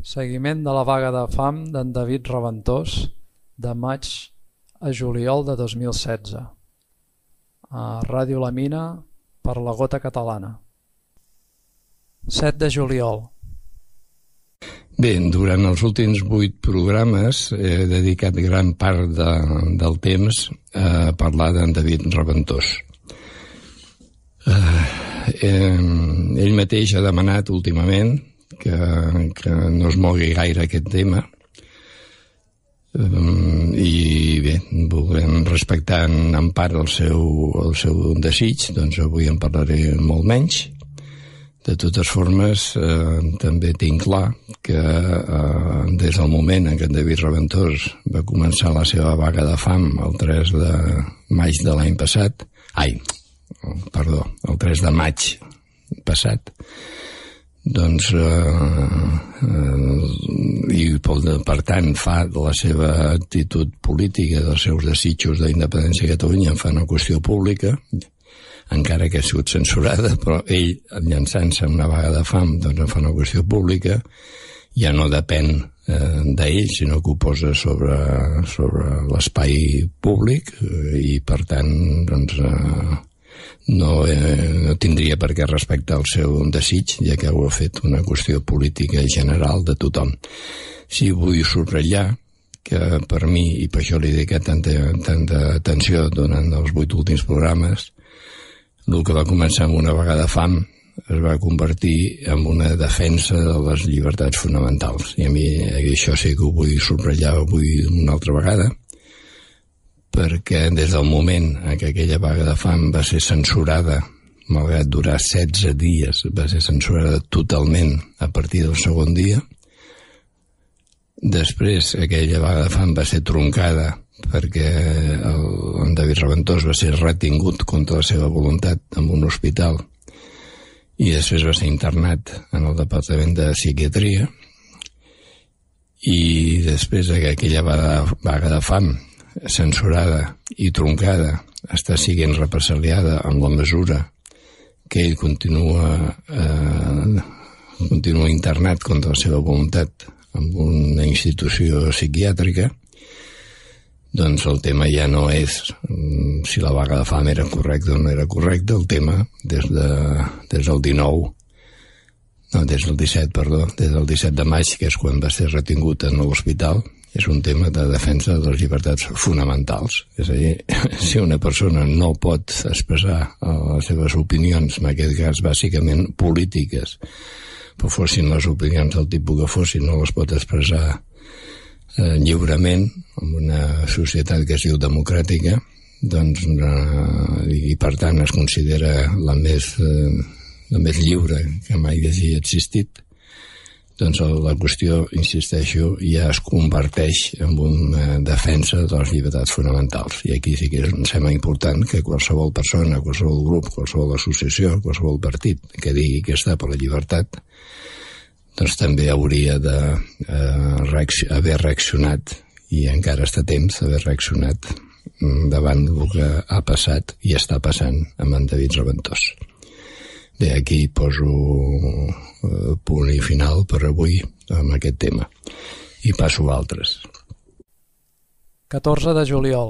Seguiment de la vaga de fam d'en David Raventós de maig a juliol de 2016 a Ràdio La Mina per la Gota Catalana. 7 de juliol. Bé, durant els últims 8 programes he dedicat gran part del temps a parlar d'en David Raventós. Ell mateix ha demanat últimament que no es mogui gaire aquest tema i bé, volem respectar en part el seu desig, doncs avui en parlaré molt menys. De totes formes, també tinc clar que des del moment en què en David Raventós va començar la seva vaga de fam el 3 de maig de l'any passat, el 3 de maig passat, doncs i per tant fa de la seva actitud política, dels seus desitjos d'independència de Catalunya en fa una qüestió pública, encara que ha sigut censurada, però ell, llançant-se una vaga de fam, doncs en fa una qüestió pública, ja no depèn d'ell, sinó que ho posa sobre l'espai públic i per tant doncs no tindria per què respectar el seu desig, ja que ho ha fet una qüestió política general de tothom. Sí, vull subratllar que per mi, i per això li he dedicat tanta atenció durant els 8 últims programes, el que va començar amb una vaga de fam es va convertir en una defensa de les llibertats fonamentals. I a mi això sí que ho vull subratllar avui una altra vegada, perquè des del moment en què aquella vaga de fam va ser censurada, malgrat durar 16 dies, va ser censurada totalment a partir del segon dia. Després aquella vaga de fam va ser troncada perquè en David Raventós va ser retingut contra la seva voluntat en un hospital i després va ser internat en el Departament de Psiquiatria i després aquella vaga de fam censurada i troncada està siguent represaliada en la mesura que ell continua internat contra la seva voluntat en una institució psiquiàtrica. Doncs el tema ja no és si la vaga de fam era correcta o no era correcta, el tema des del 17 de maig, que és quan va ser retingut en l'hospital, és un tema de defensa de les llibertats fonamentals. És a dir, si una persona no pot expressar les seves opinions, en aquest cas bàsicament polítiques, però fossin les opinions del tipus que fossin, no les pot expressar lliurement en una societat que es diu democràtica, doncs, i per tant es considera la més lliure que mai hagi existit, doncs la qüestió, insisteixo, ja es converteix en una defensa de les llibertats fonamentals. I aquí sí que em sembla important que qualsevol persona, qualsevol grup, qualsevol associació, qualsevol partit que digui que està per la llibertat, doncs també hauria d'haver reaccionat, i encara està a temps d'haver reaccionat davant del que ha passat i està passant amb en David Raventós. Bé, aquí poso punt i final per avui amb aquest tema i passo a altres. 14 de juliol.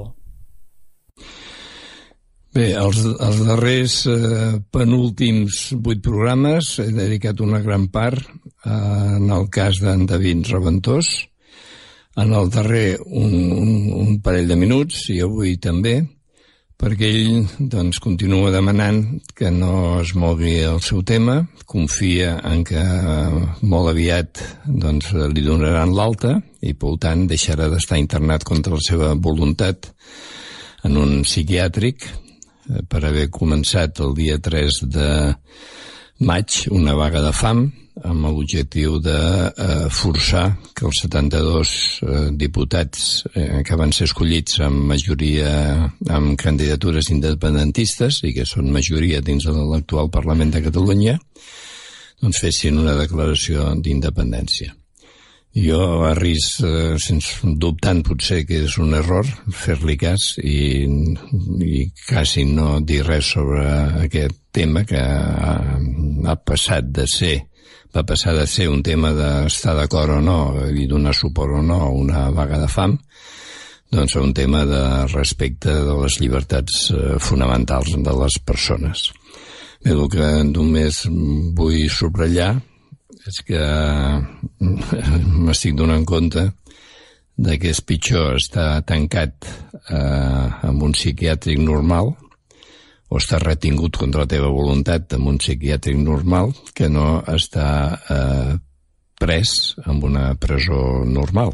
Bé, els darrers penúltims 8 programes he dedicat una gran part en el cas d'en David Raventós, en el darrer un parell de minuts i avui també, perquè ell doncs, continua demanant que no es mogui el seu tema, confia en que molt aviat doncs, li donaran l'alta i per tant deixarà d'estar internat contra la seva voluntat en un psiquiàtric per haver començat el dia 3 de maig una vaga de fam amb l'objectiu de forçar que els 72 diputats que van ser escollits amb majoria, amb candidatures independentistes i que són majoria dins de l'actual Parlament de Catalunya, doncs fessin una declaració d'independència. Jo a risc, sense dubtant potser que és un error fer-li cas i quasi no dir res sobre aquest tema que va passar de ser un tema d'estar d'acord o no i donar suport o no a una vaga de fam, doncs un tema de respecte de les llibertats fonamentals de les persones. Bé, el que només vull subratllar és que m'estic donant compte de que és pitjor estar tancat en un psiquiàtric normal o estar retingut contra la teva voluntat en un psiquiàtric normal que no estar pres en una presó normal.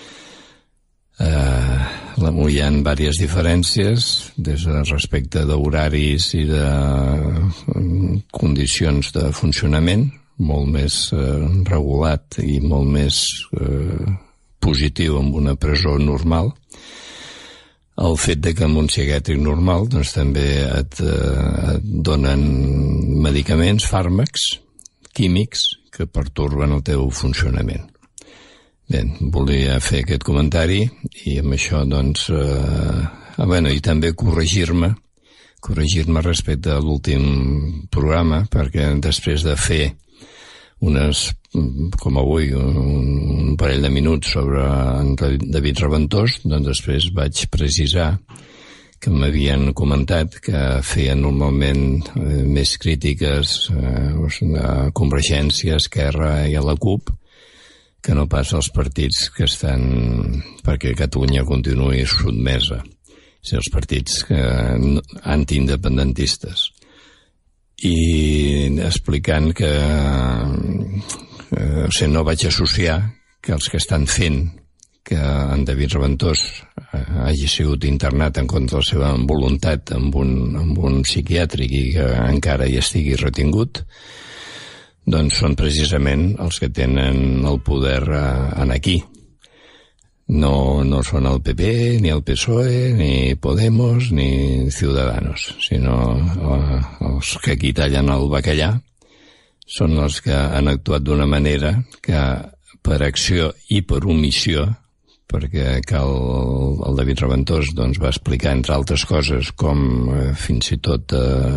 Hi ha diverses diferències des de respecte d'horaris i de condicions de funcionament, molt més regulat i molt més positiu en una presó normal. El fet de que en un psiquiàtric normal doncs, també et donen medicaments, fàrmacs, químics que pertorben el teu funcionament. Bé, volia fer aquest comentari i amb això doncs i també corregir-me respecte a l'últim programa, perquè després de fer com avui, un parell de minuts sobre en David Raventós, doncs després vaig precisar que m'havien comentat que feien normalment més crítiques a Convergència, Esquerra i a la CUP, que no pas als partits que estan perquè Catalunya continuï sotmesa, els partits antiindependentistes. I explicant que no vaig associar que els que estan fent que en David Raventós hagi sigut internat en contra de la seva voluntat amb un psiquiàtric i que encara hi estigui retingut, doncs són precisament els que tenen el poder aquí. No són el PP, ni el PSOE, ni Podemos, ni Ciudadanos, sinó els que aquí tallen el bacallà són els que han actuat d'una manera que per acció i per omissió, perquè el David Raventós doncs, va explicar, entre altres coses, com fins i tot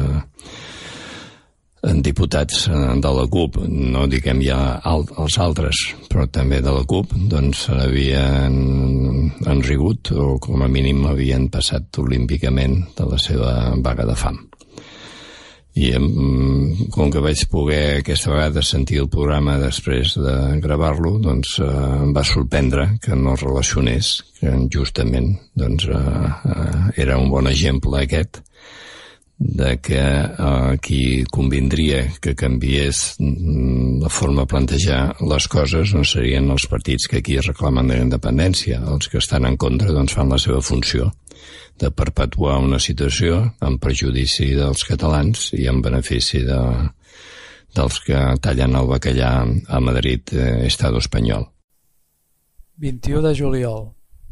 diputats de la CUP, no diguem ja els altres, però també de la CUP, doncs havien enrigut o com a mínim havien passat olímpicament de la seva vaga de fam. I com que vaig poder aquesta vegada sentir el programa després de gravar-lo, doncs em va sorprendre que no relacionés, que justament doncs, era un bon exemple aquest de que qui convindria que canviés la forma de plantejar les coses no serien els partits que aquí reclamen la independència. Els que estan en contra doncs, fan la seva funció de perpetuar una situació en perjudici dels catalans i en benefici dels que tallen el bacallà a Madrid, Estado espanyol. 21 de juliol.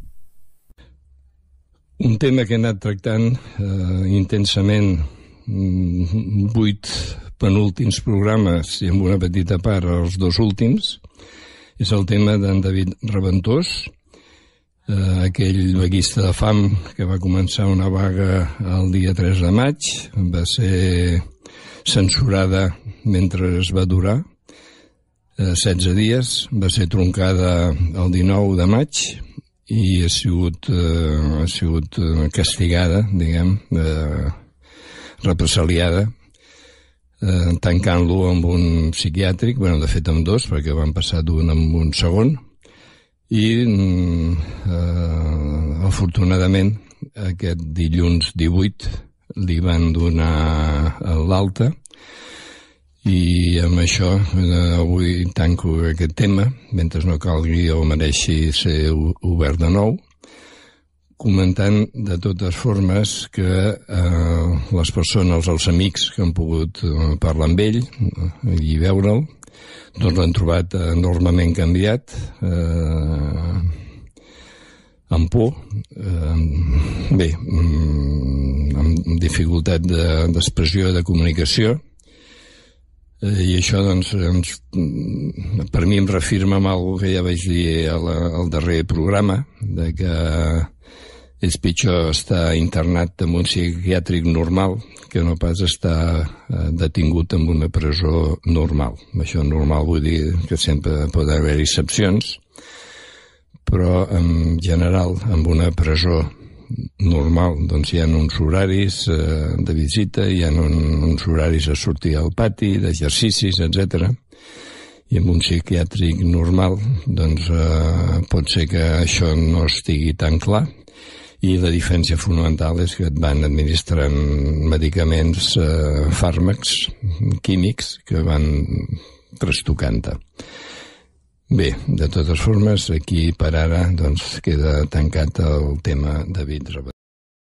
Un tema que he anat tractant intensament 8 penúltims programes i amb una petita part els 2 últims és el tema d'en David Raventós, aquell vaguista de fam que va començar una vaga el dia 3 de maig, va ser censurada mentre es va durar 16 dies, va ser troncada el 19 de maig i ha sigut castigada, diguem, represaliada, tancant-lo amb un psiquiàtric, de fet amb 2, perquè van passar d'un amb un segon, i afortunadament aquest dilluns 18 li van donar l'alta i amb això avui tanco aquest tema mentre no calgui o mereixi ser obert de nou, comentant de totes formes que les persones, els amics que han pogut parlar amb ell i veure'l, doncs l'han trobat enormement canviat, amb por, amb dificultat d'expressió, de comunicació, I això, doncs, per mi em reafirma amb alguna que ja vaig dir al darrer programa, de que és pitjor estar internat en un psiquiàtric normal que no pas estar detingut en una presó normal. Això normal vull dir que sempre pot haver excepcions, però en general en una presó normal doncs hi ha uns horaris de visita, hi ha uns horaris a sortir al pati, d'exercicis, etc. I en un psiquiàtric normal doncs pot ser que això no estigui tan clar, i la diferència fonamental és que et van administrant medicaments, fàrmacs químics que van trastocant-te. Bé, de totes formes, aquí per ara doncs, queda tancat el tema David Rabatós.